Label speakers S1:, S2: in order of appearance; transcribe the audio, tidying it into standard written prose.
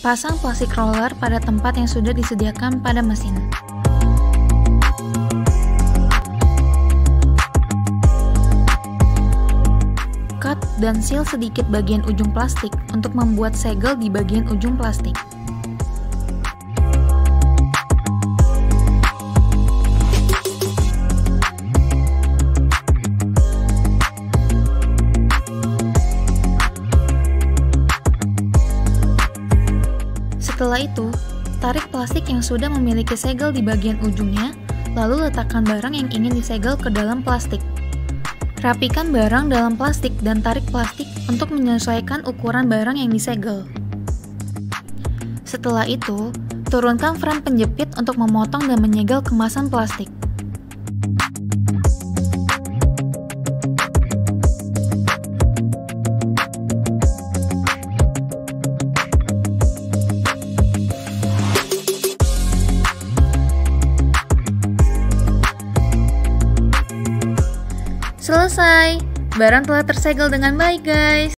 S1: Pasang plastik roller pada tempat yang sudah disediakan pada mesin. Cut dan seal sedikit bagian ujung plastik untuk membuat segel di bagian ujung plastik. Setelah itu, tarik plastik yang sudah memiliki segel di bagian ujungnya, lalu letakkan barang yang ingin disegel ke dalam plastik. Rapikan barang dalam plastik dan tarik plastik untuk menyesuaikan ukuran barang yang disegel. Setelah itu, turunkan frame penjepit untuk memotong dan menyegel kemasan plastik. Selesai, barang telah tersegel dengan baik guys.